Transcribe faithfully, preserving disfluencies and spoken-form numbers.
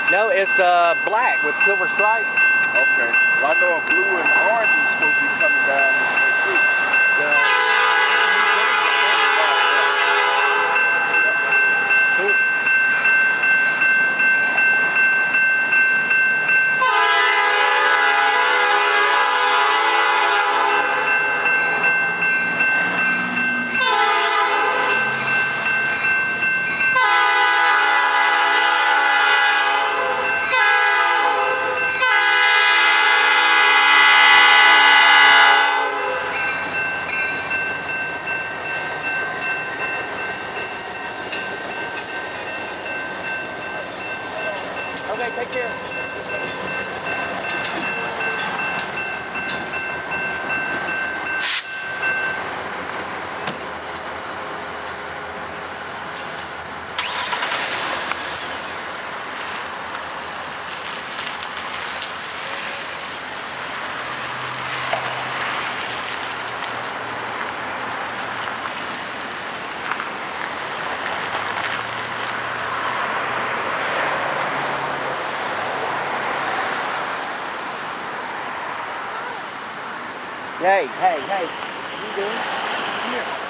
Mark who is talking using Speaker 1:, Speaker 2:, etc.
Speaker 1: No, it's uh, black with silver stripes.
Speaker 2: Okay. Well, I know a blue and orange is supposed to be coming down this way too.
Speaker 1: Yeah. Cool. Okay, take care. Hey, hey, hey. What are you doing? Come here.